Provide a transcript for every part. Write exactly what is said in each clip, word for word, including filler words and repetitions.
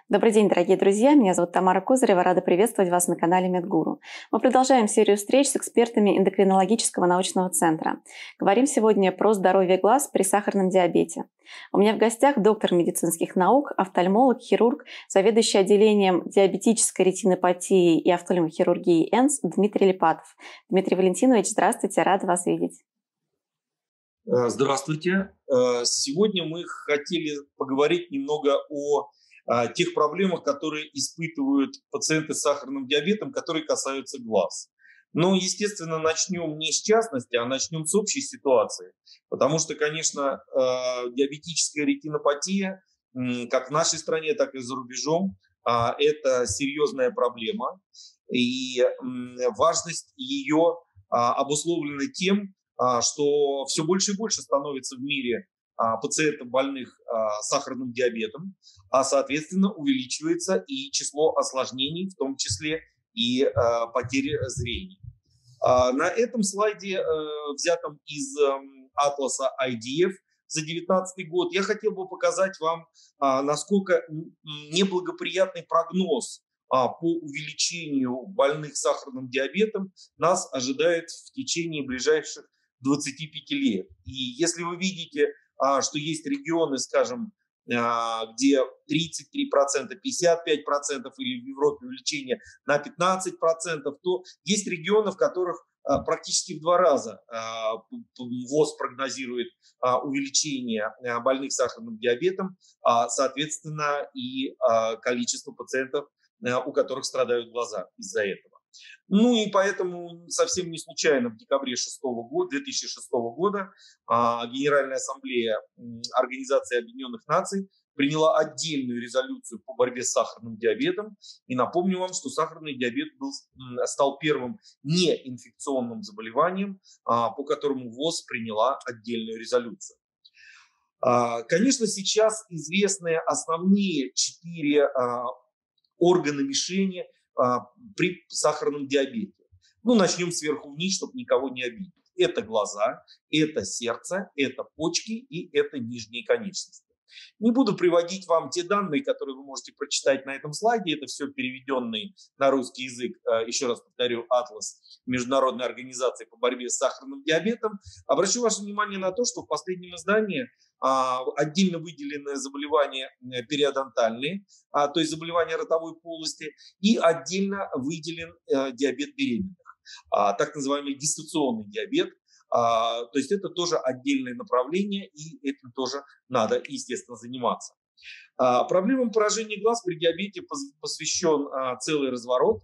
Добрый день, дорогие друзья! Меня зовут Тамара Козырева. Рада приветствовать вас на канале Медгуру. Мы продолжаем серию встреч с экспертами эндокринологического научного центра. Говорим сегодня про здоровье глаз при сахарном диабете. У меня в гостях доктор медицинских наук, офтальмолог, хирург, заведующий отделением диабетической ретинопатии и офтальмохирургии ЭНС Дмитрий Липатов. Дмитрий Валентинович, здравствуйте, рада вас видеть. Здравствуйте. Сегодня мы хотели поговорить немного о тех проблемах, которые испытывают пациенты с сахарным диабетом, которые касаются глаз. Но, естественно, начнем не с частности, а начнем с общей ситуации. Потому что, конечно, диабетическая ретинопатия, как в нашей стране, так и за рубежом, это серьезная проблема. И важность ее обусловлена тем, что все больше и больше становится в мире пациентов, больных сахарным диабетом, а, соответственно, увеличивается и число осложнений, в том числе и потери зрения. На этом слайде, взятом из атласа ай ди эф за две тысячи девятнадцатый год, я хотел бы показать вам, насколько неблагоприятный прогноз по увеличению больных сахарным диабетом нас ожидает в течение ближайших двадцати пяти лет. И если вы видите, что есть регионы, скажем, где тридцать три процента, пятьдесят пять процентов или в Европе увеличение на пятнадцать процентов, то есть регионы, в которых практически в два раза ВОЗ прогнозирует увеличение больных сахарным диабетом, соответственно, и количество пациентов, у которых страдают глаза из-за этого. Ну и поэтому совсем не случайно в декабре две тысячи шестого года Генеральная ассамблея Организации Объединенных Наций приняла отдельную резолюцию по борьбе с сахарным диабетом. И напомню вам, что сахарный диабет был, стал первым неинфекционным заболеванием, по которому ВОЗ приняла отдельную резолюцию. Конечно, сейчас известны основные четыре органа мишени а, при сахарном диабете. Ну, начнем сверху вниз, чтобы никого не обидеть. Это глаза, это сердце, это почки и это нижние конечности. Не буду приводить вам те данные, которые вы можете прочитать на этом слайде. Это все переведенный на русский язык, еще раз повторю, атлас Международной организации по борьбе с сахарным диабетом. Обращу ваше внимание на то, что в последнем издании отдельно выделены заболевания периодонтальные, то есть заболевания ротовой полости, и отдельно выделен диабет беременных, так называемый гестационный диабет. То есть это тоже отдельное направление, и этим тоже надо, естественно, заниматься. Проблемам поражения глаз при диабете посвящен целый разворот,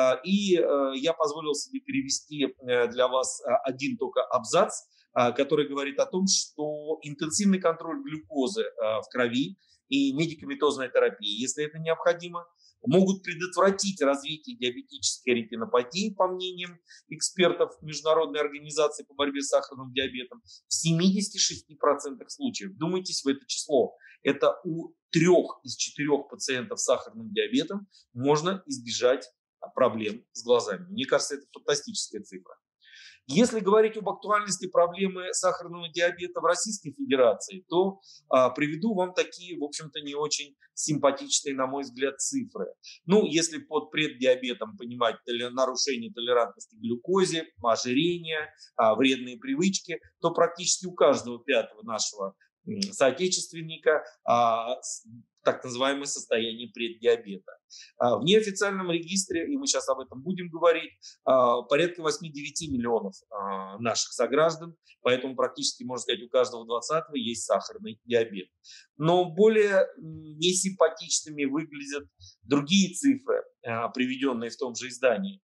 и я позволил себе перевести для вас один только абзац, который говорит о том, что интенсивный контроль глюкозы в крови и медикаментозная терапия, если это необходимо, могут предотвратить развитие диабетической ретинопатии, по мнениям экспертов Международной организации по борьбе с сахарным диабетом, в семидесяти шести процентах случаев. Вдумайтесь в это число. Это у трех из четырех пациентов с сахарным диабетом можно избежать проблем с глазами. Мне кажется, это фантастическая цифра. Если говорить об актуальности проблемы сахарного диабета в Российской Федерации, то а, приведу вам такие, в общем-то, не очень симпатичные, на мой взгляд, цифры. Ну, если под преддиабетом понимать нарушение толерантности к глюкозе, ожирение, а, вредные привычки, то практически у каждого пятого нашего соотечественника а, так называемое состояние преддиабета. В неофициальном регистре, и мы сейчас об этом будем говорить, порядка восьми-девяти миллионов наших сограждан, поэтому практически, можно сказать, у каждого двадцатого есть сахарный диабет. Но более несимпатичными выглядят другие цифры, приведенные в том же издании,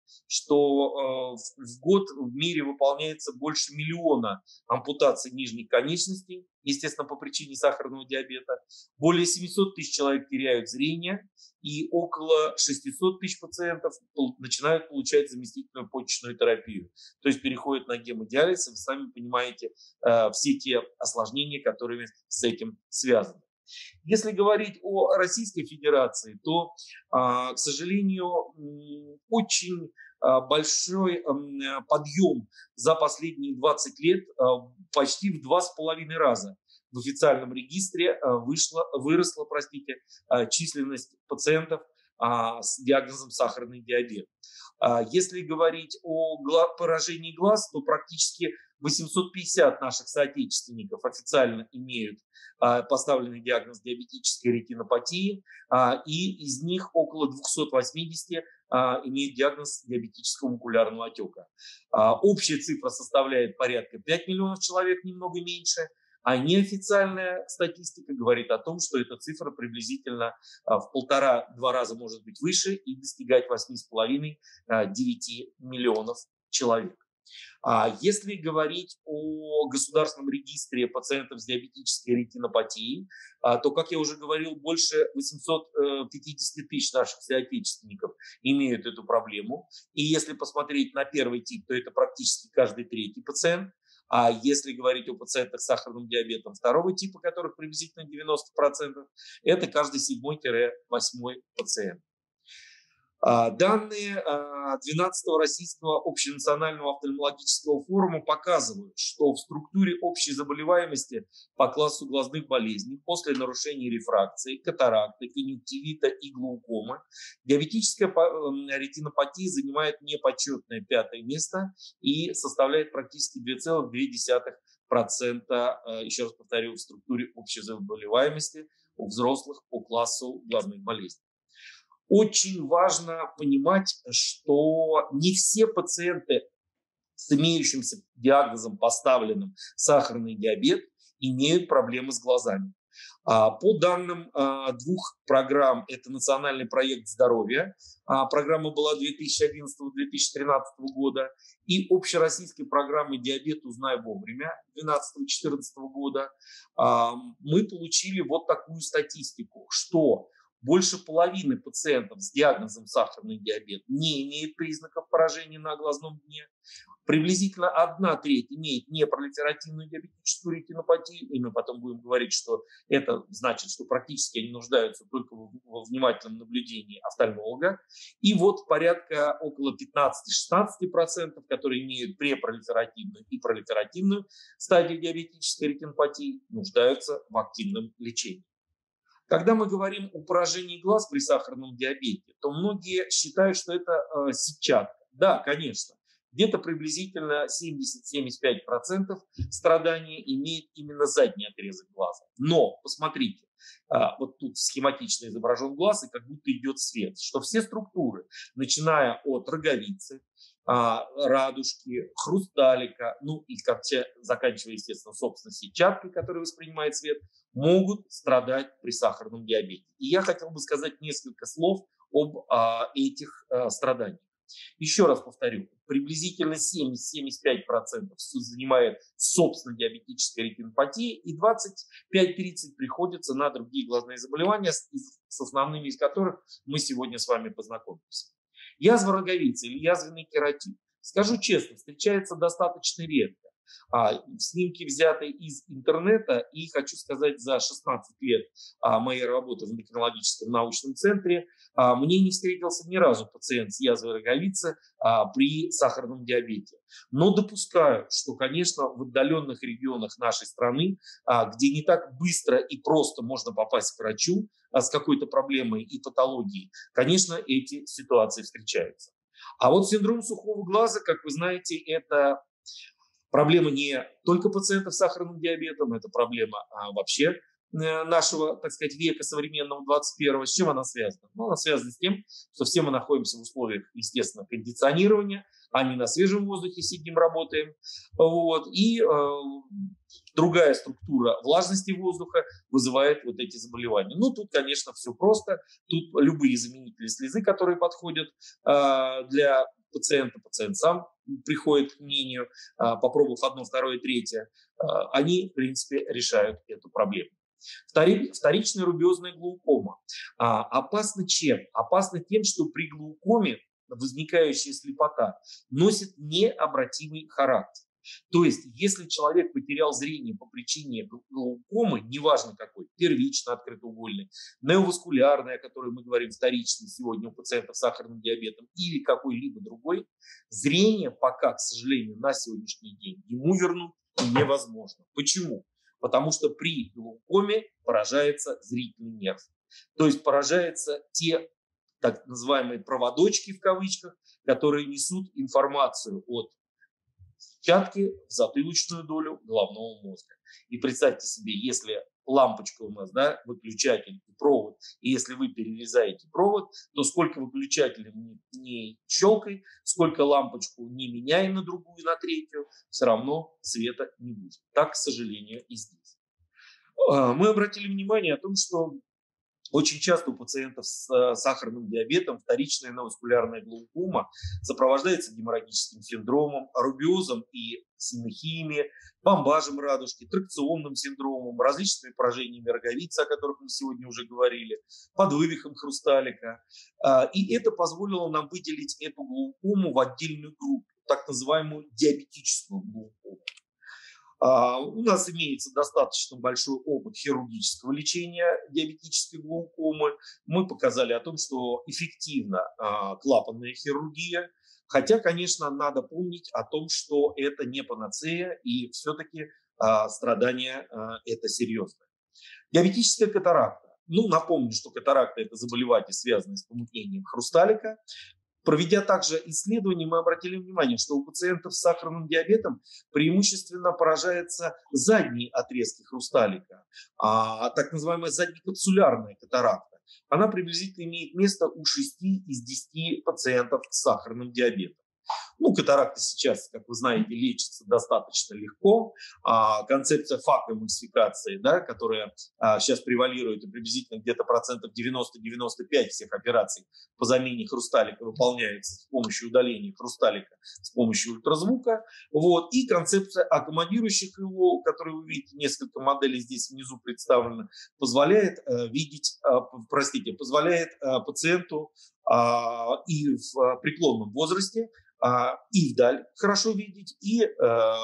что в год в мире выполняется больше миллиона ампутаций нижних конечностей, естественно, по причине сахарного диабета. Более семисот тысяч человек теряют зрение, и около шестисот тысяч пациентов начинают получать заместительную почечную терапию. То есть переходят на гемодиализ, и вы сами понимаете э, все те осложнения, которые с этим связаны. Если говорить о Российской Федерации, то, э, к сожалению, очень большой подъем за последние двадцать лет, почти в два с половиной раза в официальном регистре вышла, выросла, простите, численность пациентов с диагнозом сахарный диабет. Если говорить о поражении глаз, то практически восемьсот пятьдесят наших соотечественников официально имеют поставленный диагноз диабетической ретинопатии, и из них около двухсот восьмидесяти имеют диагноз диабетического макулярного отека. Общая цифра составляет порядка пяти миллионов человек, немного меньше, а неофициальная статистика говорит о том, что эта цифра приблизительно в полтора-два раза может быть выше и достигать восьми с половиной - девяти миллионов человек. Если говорить о государственном регистре пациентов с диабетической ретинопатией, то, как я уже говорил, больше восьмисот пятидесяти тысяч наших соотечественников имеют эту проблему. И если посмотреть на первый тип, то это практически каждый третий пациент. А если говорить о пациентах с сахарным диабетом второго типа, которых приблизительно девяносто процентов, это каждый седьмой-восьмой пациент. Данные двенадцатого Российского общенационального офтальмологического форума показывают, что в структуре общей заболеваемости по классу глазных болезней после нарушения рефракции, катаракты, конъюнктивита и глаукомы диабетическая ретинопатия занимает непочетное пятое место и составляет практически две целых две десятых процента, еще раз повторю, в структуре общей заболеваемости у взрослых по классу глазных болезней. Очень важно понимать, что не все пациенты с имеющимся диагнозом, поставленным сахарный диабет, имеют проблемы с глазами. По данным двух программ, это национальный проект здоровья, программа была две тысячи одиннадцатого — две тысячи тринадцатого года, и общероссийской программы «Диабет. Узнай вовремя» две тысячи двенадцатого — две тысячи четырнадцатого года, мы получили вот такую статистику, что больше половины пациентов с диагнозом сахарный диабет не имеет признаков поражения на глазном дне. Приблизительно одна треть имеет непролиферативную диабетическую ретинопатию, и мы потом будем говорить, что это значит, что практически они нуждаются только во внимательном наблюдении офтальмолога. И вот порядка около пятнадцати-шестнадцати процентов, которые имеют препролиферативную и пролиферативную стадию диабетической ретинопатии, нуждаются в активном лечении. Когда мы говорим о поражении глаз при сахарном диабете, то многие считают, что это э, сетчатка. Да, конечно, где-то приблизительно семьдесят-семьдесят пять процентов страдания имеет именно задний отрезок глаза. Но, посмотрите, э, вот тут схематично изображен глаз, и как будто идет свет, что все структуры, начиная от роговицы, радужки, хрусталика, ну и заканчивая, естественно, собственно, сетчаткой, которая воспринимает свет, могут страдать при сахарном диабете. И я хотел бы сказать несколько слов об а, этих а, страданиях. Еще раз повторю, приблизительно семьдесят-семьдесят пять процентов занимает собственно диабетическая ретинопатия, и двадцать пять-тридцать процентов приходится на другие глазные заболевания, с, с основными из которых мы сегодня с вами познакомимся. Язва роговицы или язвенный кератит, скажу честно, встречается достаточно редко. А, снимки взяты из интернета, и хочу сказать, за шестнадцать лет а, моей работы в эндокринологическом научном центре а, мне не встретился ни разу пациент с язвой роговицы а, при сахарном диабете. Но допускаю, что, конечно, в отдаленных регионах нашей страны, а, где не так быстро и просто можно попасть к врачу а, с какой-то проблемой и патологией, конечно, эти ситуации встречаются. А вот синдром сухого глаза, как вы знаете, это проблема не только пациентов с сахарным диабетом, это проблема а, вообще нашего, так сказать, века современного двадцать первого. С чем она связана? Ну, она связана с тем, что все мы находимся в условиях, естественно, кондиционирования, а не на свежем воздухе сидим, работаем. Вот. И э, другая структура влажности воздуха вызывает вот эти заболевания. Ну, тут, конечно, все просто. Тут любые заменители слезы, которые подходят э, для пациента, пациент сам приходит к мнению, попробовав одно, второе, третье, они, в принципе, решают эту проблему. Вторичная рубеозная глаукома опасна чем? Опасна тем, что при глаукоме возникающая слепота носит необратимый характер. То есть, если человек потерял зрение по причине глаукомы, неважно какой, первично открытоугольной, неоваскулярной, о которой мы говорим вторично сегодня у пациентов с сахарным диабетом, или какой-либо другой, зрение пока, к сожалению, на сегодняшний день ему вернуть невозможно. Почему? потому что при глаукоме поражается зрительный нерв. То есть поражаются те так называемые проводочки в кавычках, которые несут информацию от сетчатки в затылочную долю головного мозга. И представьте себе, если лампочка у нас, да, выключатель и провод, и если вы перерезаете провод, то сколько выключателем не, не щелкай, сколько лампочку не меняй на другую, на третью, все равно света не будет. Так, к сожалению, и здесь. Мы обратили внимание о том, что очень часто у пациентов с сахарным диабетом вторичная новоскулярная глаукома сопровождается геморрагическим синдромом, рубиозом и синехимией, бомбажем радужки, тракционным синдромом, различными поражениями роговицы, о которых мы сегодня уже говорили, подвывихом хрусталика. И это позволило нам выделить эту глаукому в отдельную группу, так называемую диабетическую глаукому. Uh, у нас имеется достаточно большой опыт хирургического лечения диабетической глаукомы. Мы показали о том, что эффективна uh, клапанная хирургия. Хотя, конечно, надо помнить о том, что это не панацея, и все-таки uh, страдания uh, это серьезное. Диабетическая катаракта. Ну, напомню, что катаракта – это заболевание, связанное с помутнением хрусталика. Проведя также исследования, мы обратили внимание, что у пациентов с сахарным диабетом преимущественно поражаются задние отрезки хрусталика, а так называемая заднекапсулярная катаракта. Она приблизительно имеет место у шести из десяти пациентов с сахарным диабетом. Ну, катаракта сейчас, как вы знаете, лечится достаточно легко. А, концепция факоэмульсификации, да, которая а, сейчас превалирует, и приблизительно где-то процентов девяносто - девяносто пять всех операций по замене хрусталика выполняется с помощью удаления хрусталика с помощью ультразвука. Вот. И концепция аккомодирующих его, которую вы видите, несколько моделей здесь внизу представлено, позволяет а, видеть, а, простите, позволяет а, пациенту а, и в а, преклонном возрасте и вдаль хорошо видеть, и э,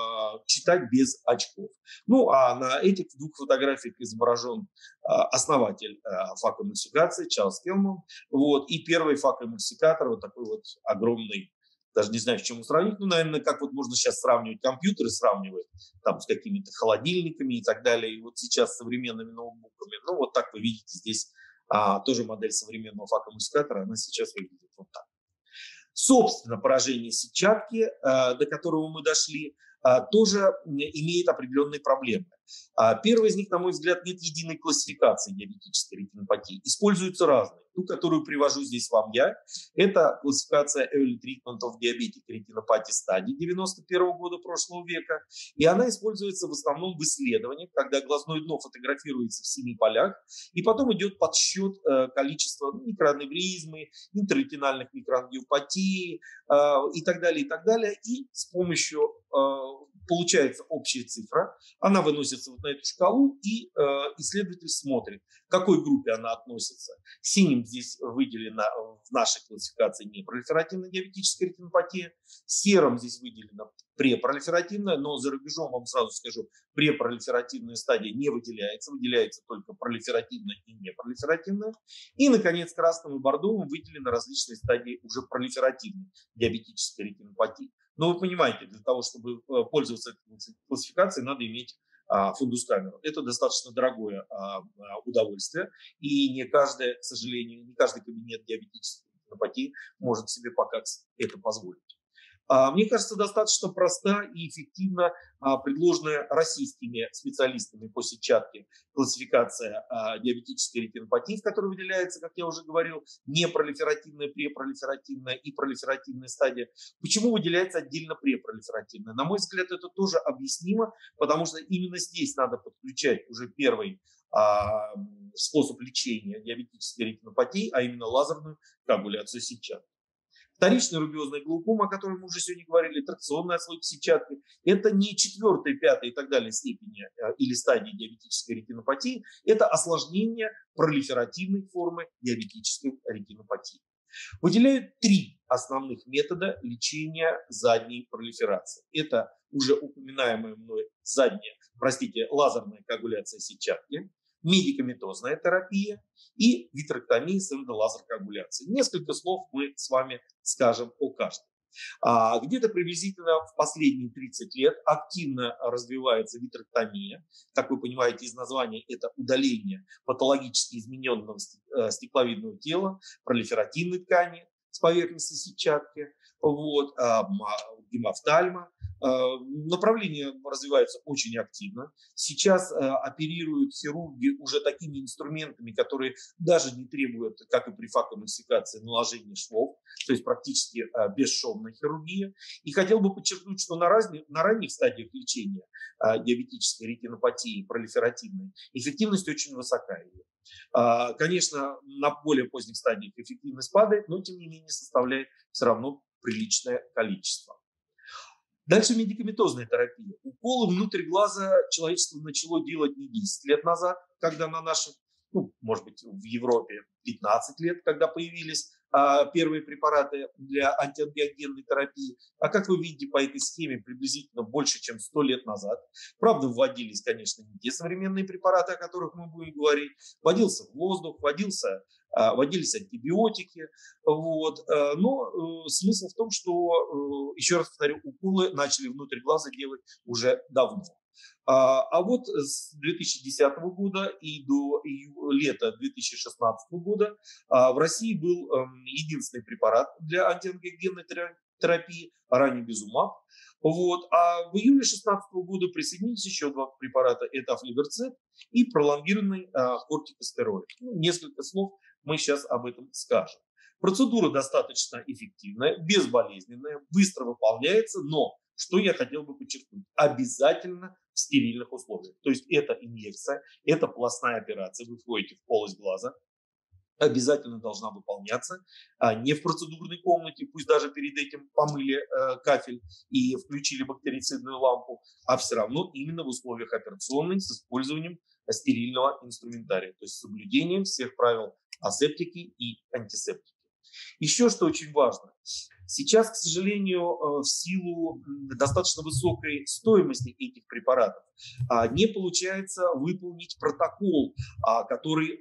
читать без очков. Ну, а на этих двух фотографиях изображен э, основатель э, факоэмульсификации Чарльз Келман. Вот, и первый факоэмульсификатор, вот такой вот огромный, даже не знаю, с чем его сравнить, ну, наверное, как вот можно сейчас сравнивать компьютеры, сравнивать там с какими-то холодильниками и так далее, и вот сейчас с современными ноутбуками. Ну, вот так вы видите здесь а, тоже модель современного факоэмульсификатора, она сейчас выглядит вот так. Собственно, поражение сетчатки, до которого мы дошли, тоже имеет определенные проблемы. Первый из них, на мой взгляд, нет единой классификации диабетической ретинопатии. Используются разные. Ту, которую привожу здесь вам я, это классификация Early Treatment of Diabetic Retinopathy Study девяносто первого года прошлого века. И она используется в основном в исследованиях, когда глазное дно фотографируется в семи полях, и потом идет подсчет количества микроаневризмы, интерретинальных микроангиопатий и так далее, и так далее. И с помощью получается общая цифра, она выносится вот на эту шкалу, и э, исследователь смотрит, к какой группе она относится. Синим здесь выделена в нашей классификации непролиферативная диабетическая ретинопатия, серым здесь выделена препролиферативная, но за рубежом, вам сразу скажу, препролиферативная стадия не выделяется, выделяется только пролиферативная и непролиферативная. И, наконец, красным и бордовым выделены различные стадии уже пролиферативной диабетической ретинопатии. Но вы понимаете, для того, чтобы пользоваться этой классификацией, надо иметь а, фундус-камеру. Это достаточно дорогое а, удовольствие, и не каждый, к сожалению, не каждый кабинет диабетической ретинопатии может себе пока это позволить. Мне кажется, достаточно проста и эффективно предложенная российскими специалистами по сетчатке классификация диабетической ретинопатии, в которой выделяется, как я уже говорил, непролиферативная, препролиферативная и пролиферативная стадия. Почему выделяется отдельно препролиферативная? На мой взгляд, это тоже объяснимо, потому что именно здесь надо подключать уже первый а, способ лечения диабетической ретинопатии, а именно лазерную коагуляцию сетчатки. Вторичная рубиозная глаукома, о которой мы уже сегодня говорили, тракционная отслойка сетчатки, это не четвертая, пятая и так далее степени или стадии диабетической ретинопатии, это осложнение пролиферативной формы диабетической ретинопатии. Выделяют три основных метода лечения задней пролиферации. Это уже упоминаемая мной задняя, простите, лазерная коагуляция сетчатки, медикаментозная терапия и витрэктомия с эндолазер коагуляцией. Несколько слов мы с вами скажем о каждом. А где-то приблизительно в последние тридцать лет активно развивается витрэктомия. Как вы понимаете из названия, это удаление патологически измененного стекловидного тела, пролиферативной ткани с поверхности сетчатки, вот, гемофтальма. Направление развивается очень активно. Сейчас оперируют хирурги уже такими инструментами, которые даже не требуют, как и при факоэмульсификации, наложения швов, то есть практически бесшовная хирургия. И хотел бы подчеркнуть, что на, разных, на ранних стадиях лечения диабетической ретинопатии пролиферативной эффективность очень высокая. Конечно, на более поздних стадиях эффективность падает, но тем не менее составляет все равно приличное количество. Дальше медикаментозная терапия. Уколы внутрь глаза человечество начало делать не десять лет назад, когда на наших, ну, может быть, в Европе пятнадцать лет, когда появились а, первые препараты для антиангиогенной терапии. А как вы видите по этой схеме, приблизительно больше, чем сто лет назад. Правда, вводились, конечно, не те современные препараты, о которых мы будем говорить. Вводился воздух, вводился вводились антибиотики, вот. Но смысл в том, что, еще раз повторю, уколы начали внутрь глаза делать уже давно. А вот с две тысячи десятого года и до лета две тысячи шестнадцатого года в России был единственный препарат для антиангиогенной терапии ранибизумаб. Вот. А в июле две тысячи шестнадцатого года присоединились еще два препарата. Это афлиберцеп и пролонгированный а, кортикостероид. Ну, несколько слов мы сейчас об этом скажем. Процедура достаточно эффективная, безболезненная, быстро выполняется, но, что я хотел бы подчеркнуть, обязательно в стерильных условиях. То есть это инъекция, это полостная операция, вы входите в полость глаза, обязательно должна выполняться а не в процедурной комнате, пусть даже перед этим помыли э, кафель и включили бактерицидную лампу, а все равно именно в условиях операционной с использованием стерильного инструментария, то есть с соблюдением всех правил асептики и антисептики. Еще что очень важно. Сейчас, к сожалению, в силу достаточно высокой стоимости этих препаратов не получается выполнить протокол, который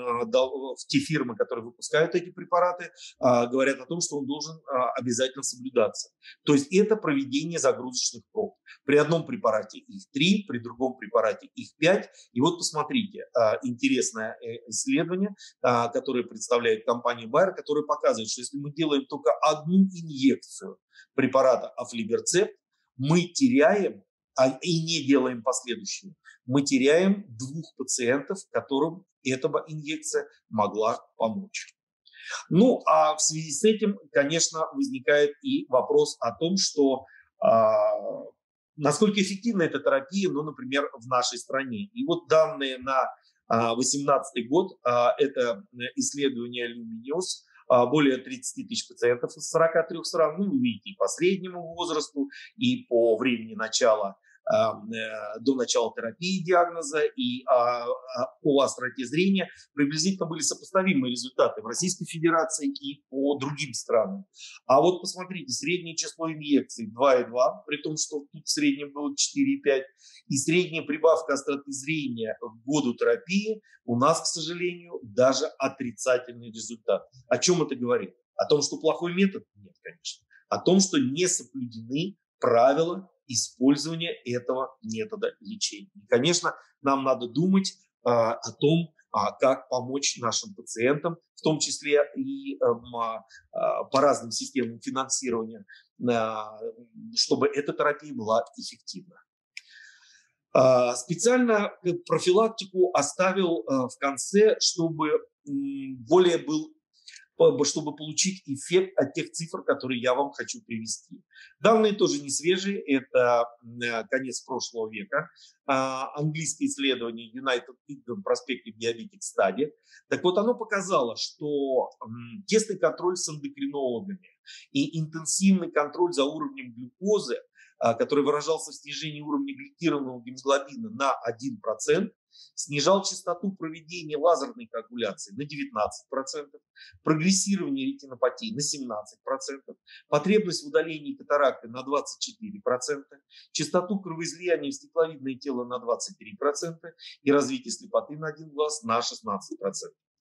те фирмы, которые выпускают эти препараты, говорят о том, что он должен обязательно соблюдаться. То есть это проведение загрузочных проб. При одном препарате их три, при другом препарате их пять. И вот посмотрите, интересное исследование, которое представляет компания Bayer, которое показывает, что если мы делаем только одну инъекцию препарата афлиберцеп, мы теряем, а, и не делаем последующую, мы теряем двух пациентов, которым эта инъекция могла помочь. Ну, а в связи с этим, конечно, возникает и вопрос о том, что а, насколько эффективна эта терапия, ну, например, в нашей стране. И вот данные на две тысячи восемнадцатый год, а, это исследование Lumineus, более тридцати тысяч пациентов из сорока трёх стран, ну, вы видите, и по среднему возрасту, и по времени начала, э, до начала терапии диагноза, и э, по остроте зрения приблизительно были сопоставимые результаты в Российской Федерации и по другим странам. А вот посмотрите, среднее число инъекций два и два, при том, что тут в среднем было четыре и пять, и средняя прибавка остроты зрения к году терапии у нас, к сожалению, даже отрицательный результат. О чем это говорит? О том, что плохой метод? Нет, конечно. О том, что не соблюдены правила использования этого метода лечения. И, конечно, нам надо думать а, о том, а, как помочь нашим пациентам, в том числе и а, а, по разным системам финансирования, а, чтобы эта терапия была эффективна. Специально профилактику оставил в конце, чтобы более был, чтобы получить эффект от тех цифр, которые я вам хочу привести. Данные тоже не свежие, это конец прошлого века. Английское исследование United Kingdom Prospective Diabetic Study. Так вот, оно показало, что тесный контроль с эндокринологами и интенсивный контроль за уровнем глюкозы, который выражался в снижении уровня гликированного гемоглобина на один процент, снижал частоту проведения лазерной коагуляции на девятнадцать процентов, прогрессирование ретинопатии на семнадцать процентов, потребность в удалении катаракты на двадцать четыре процента, частоту кровоизлияния в стекловидное тело на двадцать три процента и развитие слепоты на один глаз на шестнадцать процентов.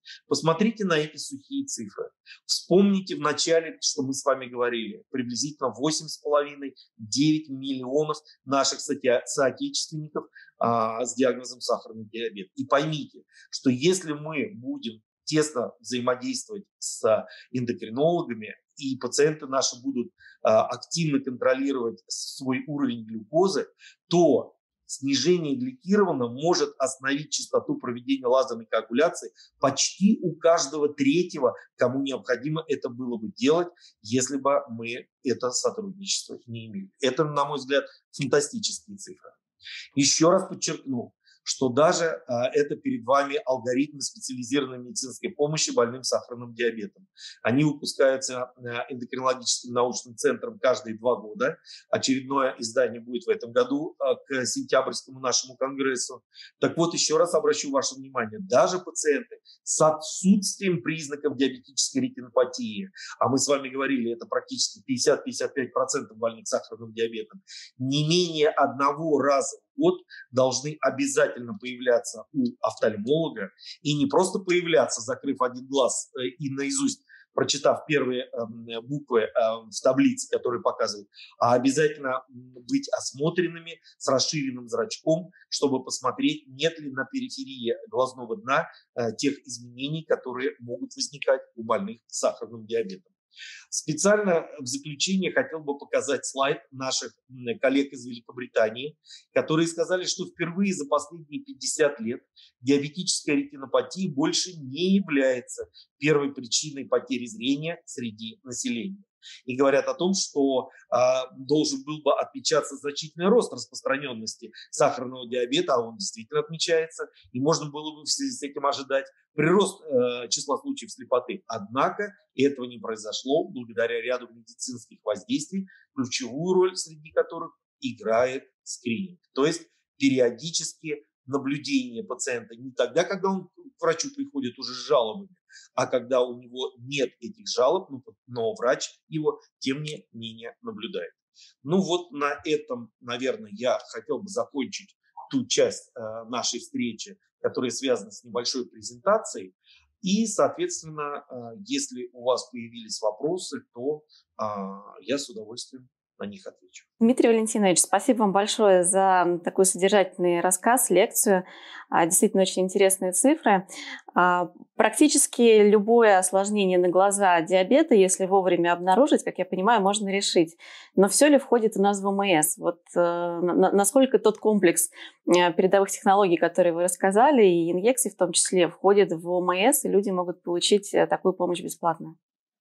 Посмотрите на эти сухие цифры. Вспомните в начале, что мы с вами говорили, приблизительно восемь с половиной — девять миллионов наших соотечественников а, с диагнозом сахарный диабет. И поймите, что если мы будем тесно взаимодействовать с эндокринологами, и пациенты наши будут а, активно контролировать свой уровень глюкозы, то снижение гликировано может остановить частоту проведения лазерной коагуляции почти у каждого третьего, кому необходимо это было бы делать, если бы мы это сотрудничество не имели. Это, на мой взгляд, фантастические цифры. Еще раз подчеркну, что даже а, это перед вами алгоритмы специализированной медицинской помощи больным сахарным диабетом. Они выпускаются эндокринологическим научным центром каждые два года. Очередное издание будет в этом году а, к сентябрьскому нашему конгрессу. Так вот, еще раз обращу ваше внимание, даже пациенты с отсутствием признаков диабетической ретинопатии, а мы с вами говорили, это практически пятьдесят — пятьдесят пять процентов больных сахарным диабетом, не менее одного раза в год должны обязательно появляться у офтальмолога, и не просто появляться, закрыв один глаз и наизусть прочитав первые э, буквы э, в таблице, которые показывают, а обязательно быть осмотренными с расширенным зрачком, чтобы посмотреть, нет ли на периферии глазного дна э, тех изменений, которые могут возникать у больных с сахарным диабетом. Специально в заключение хотел бы показать слайд наших коллег из Великобритании, которые сказали, что впервые за последние пятьдесят лет диабетическая ретинопатия больше не является первой причиной потери зрения среди населения. И говорят о том, что э, должен был бы отмечаться значительный рост распространенности сахарного диабета, а он действительно отмечается, и можно было бы в связи с этим ожидать прирост э, числа случаев слепоты. Однако этого не произошло благодаря ряду медицинских воздействий, ключевую роль среди которых играет скрининг. То есть периодически наблюдение пациента не тогда, когда он к врачу приходит уже с жалобами, а когда у него нет этих жалоб, но врач его, тем не менее, наблюдает. Ну вот на этом, наверное, я хотел бы закончить ту часть э, нашей встречи, которая связана с небольшой презентацией. И, соответственно, э, если у вас появились вопросы, то э, я с удовольствием на них отвечу. Дмитрий Валентинович, спасибо вам большое за такой содержательный рассказ, лекцию. Действительно очень интересные цифры. Практически любое осложнение на глаза диабета, если вовремя обнаружить, как я понимаю, можно решить. Но все ли входит у нас в ОМС? Вот насколько тот комплекс передовых технологий, которые вы рассказали, и инъекций в том числе, входит в ОМС, и люди могут получить такую помощь бесплатно?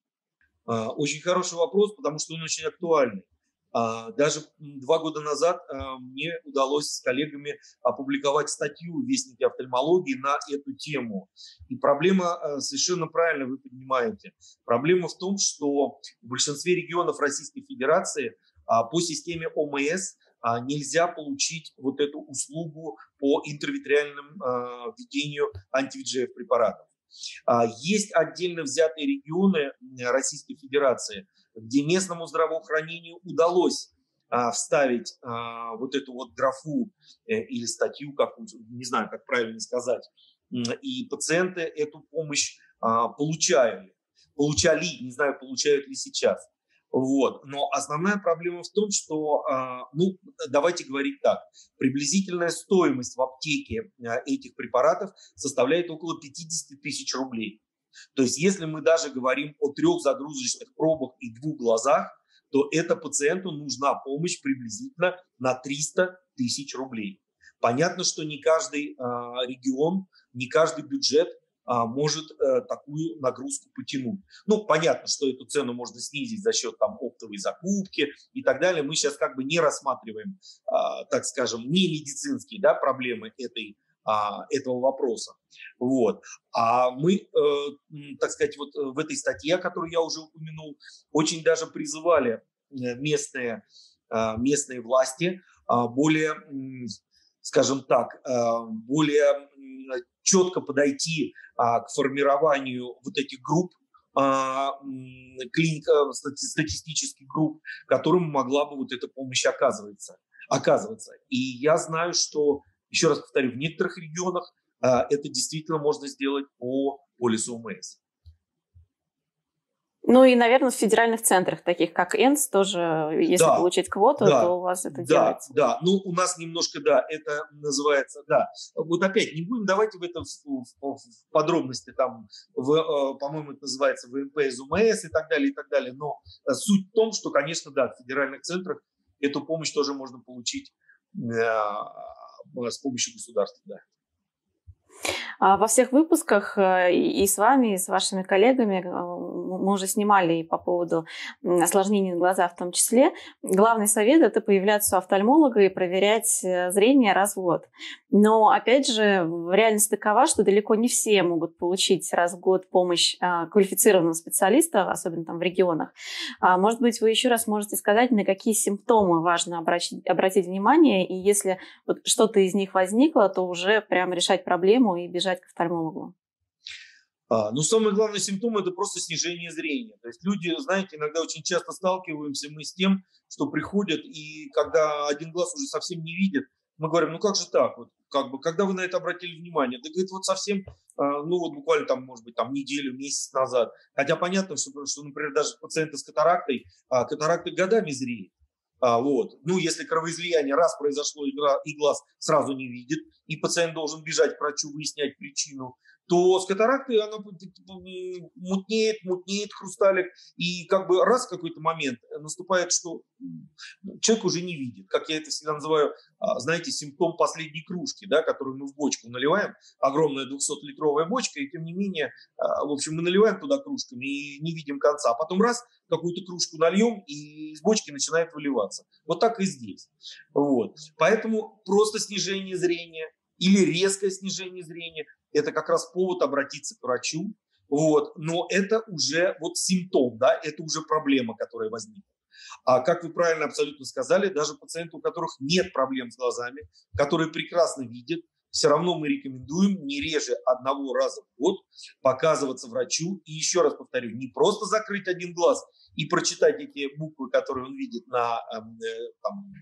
Очень хороший вопрос, потому что он очень актуальный. Даже два года назад мне удалось с коллегами опубликовать статью в Вестнике офтальмологии на эту тему. И проблема, совершенно правильно вы понимаете, проблема в том, что в большинстве регионов Российской Федерации по системе ОМС нельзя получить вот эту услугу по интравитреальному введению анти-ви джи эф препаратов. Есть отдельно взятые регионы Российской Федерации, где местному здравоохранению удалось а, вставить а, вот эту вот графу э, или статью, как, не знаю, как правильно сказать, и пациенты эту помощь а, получали, получали, не знаю, получают ли сейчас. Вот. Но основная проблема в том, что, а, ну, давайте говорить так, приблизительная стоимость в аптеке а, этих препаратов составляет около пятьдесят тысяч рублей. То есть, если мы даже говорим о трех загрузочных пробах и двух глазах, то это пациенту нужна помощь приблизительно на триста тысяч рублей. Понятно, что не каждый а, регион, не каждый бюджет а, может а, такую нагрузку потянуть. Ну, понятно, что эту цену можно снизить за счет там оптовой закупки и так далее. Мы сейчас как бы не рассматриваем, а, так скажем, не медицинские, да, проблемы этой этого вопроса. Вот. А мы, э, так сказать, вот в этой статье, которую я уже упомянул, очень даже призывали местные, э, местные власти э, более, э, скажем так, э, более четко подойти э, к формированию вот этих групп, клиник, статистических групп, которым могла бы вот эта помощь оказываться. оказываться. И я знаю, что еще раз повторю, в некоторых регионах это действительно можно сделать по полису ОМС. Ну и, наверное, в федеральных центрах, таких как ЭНС, тоже, если Да, получить квоту, да, то у вас это да, делается. Да, ну у нас немножко, да, это называется, да. Вот опять, не будем давайте в это в, в, в подробности, там, в, по-моему, это называется ВМП из ОМС и так далее, и так далее. Но суть в том, что, конечно, да, в федеральных центрах эту помощь тоже можно получить э, с помощью государства, да. Во всех выпусках и с вами, и с вашими коллегами мы уже снимали и по поводу осложнений на глаза в том числе. Главный совет – это появляться у офтальмолога и проверять зрение раз в год. Но, опять же, реальность такова, что далеко не все могут получить раз в год помощь квалифицированного специалиста, особенно там в регионах. Может быть, вы еще раз можете сказать, на какие симптомы важно обратить, обратить внимание, и если вот что-то из них возникло, то уже прям решать проблему и бежать к офтальмологу? А, ну, самый главный симптом – это просто снижение зрения. То есть люди, знаете, иногда очень часто сталкиваемся мы с тем, что приходят, и когда один глаз уже совсем не видит, мы говорим, ну как же так, вот, как бы, когда вы на это обратили внимание? Да, говорит, вот совсем, ну вот буквально там, может быть, там неделю, месяц назад. Хотя понятно, что, что например, даже пациенты с катарактой, катаракты годами зреет. А, вот. Ну, если кровоизлияние раз произошло, и, и глаз сразу не видит, и пациент должен бежать к врачу, выяснять причину, то с катарактой она мутнеет, мутнеет хрусталик, и как бы раз в какой-то момент наступает, что человек уже не видит. Как я это всегда называю, знаете, симптом последней кружки, да, которую мы в бочку наливаем, огромная двухсотлитровая бочка, и тем не менее, в общем, мы наливаем туда кружками и не видим конца. А потом раз, какую-то кружку нальем, и из бочки начинает выливаться. Вот так и здесь. Вот. Поэтому просто снижение зрения или резкое снижение зрения – это как раз повод обратиться к врачу. Вот. Но это уже вот симптом, да, это уже проблема, которая возникла. А как вы правильно абсолютно сказали, даже пациенты, у которых нет проблем с глазами, которые прекрасно видят, все равно мы рекомендуем не реже одного раза в год показываться врачу. И еще раз повторю, не просто закрыть один глаз и прочитать эти буквы, которые он видит на, там,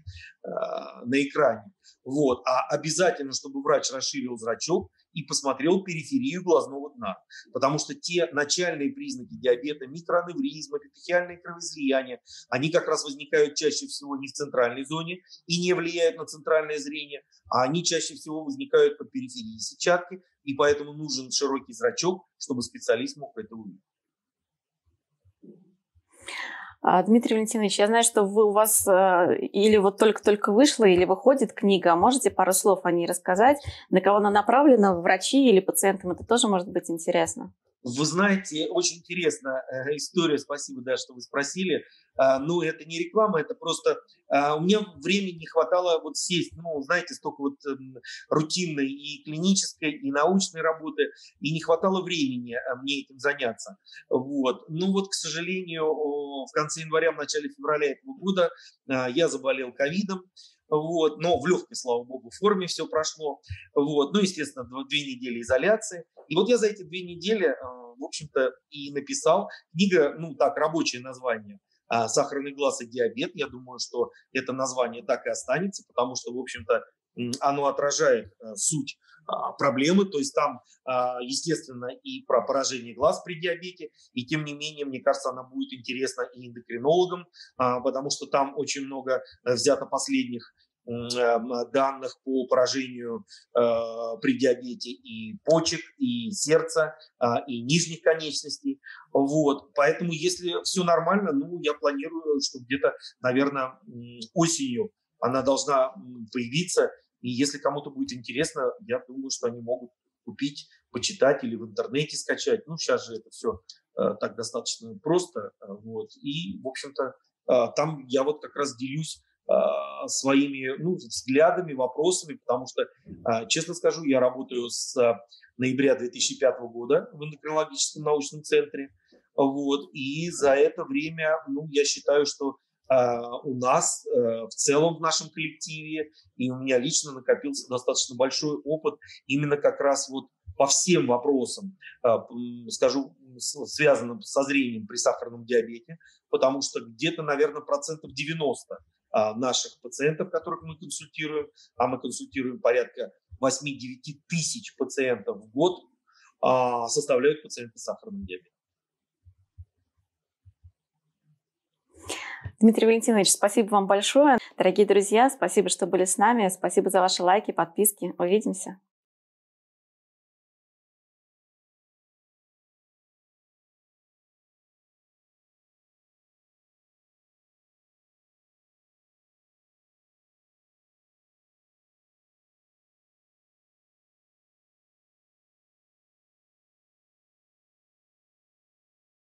на экране, вот, а обязательно, чтобы врач расширил зрачок и посмотрел периферию глазного дна. Потому что те начальные признаки диабета, микроаневризма, эпителиальные кровоизлияния, они как раз возникают чаще всего не в центральной зоне и не влияют на центральное зрение, а они чаще всего возникают по периферии сетчатки, и поэтому нужен широкий зрачок, чтобы специалист мог это увидеть. Дмитрий Валентинович, я знаю, что вы, у вас э, или вот только-только вышла, или выходит книга. Можете пару слов о ней рассказать? На кого она направлена? Врачи или пациентам? Это тоже может быть интересно. Вы знаете, очень интересная история, спасибо, да, что вы спросили. Ну, это не реклама, это просто у меня времени не хватало вот сесть, ну, знаете, столько вот рутинной и клинической, и научной работы, и не хватало времени мне этим заняться. Вот. Ну вот, к сожалению, в конце января, в начале февраля этого года я заболел ковидом. Вот, но в легкой, слава богу, форме все прошло. Вот, ну, естественно, две недели изоляции. И вот я за эти две недели, в общем-то, и написал. Книга, ну, так, рабочее название «Сахарный глаз и диабет». Я думаю, что это название так и останется, потому что, в общем-то, оно отражает суть проблемы, то есть там, естественно, и про поражение глаз при диабете, и тем не менее, мне кажется, она будет интересна и эндокринологам, потому что там очень много взято последних данных по поражению при диабете и почек, и сердца, и нижних конечностей. Вот. Поэтому, если все нормально, ну, я планирую, что где-то, наверное, осенью она должна появиться. И если кому-то будет интересно, я думаю, что они могут купить, почитать или в интернете скачать. Ну, сейчас же это все э, так достаточно просто. Э, вот. И, в общем-то, э, там я вот как раз делюсь э, своими ну, взглядами, вопросами, потому что, э, честно скажу, я работаю с э, ноября две тысячи пятого года в эндокринологическом научном центре. Вот. И за это время, ну, я считаю, что у нас в целом в нашем коллективе, и у меня лично накопился достаточно большой опыт именно как раз вот по всем вопросам, скажу, связанным со зрением при сахарном диабете, потому что где-то, наверное, процентов девяносто наших пациентов, которых мы консультируем, а мы консультируем порядка восьми-девяти тысяч пациентов в год а, составляют пациенты с сахарным диабетом. Дмитрий Валентинович, спасибо вам большое. Дорогие друзья, спасибо, что были с нами. Спасибо за ваши лайки, подписки. Увидимся.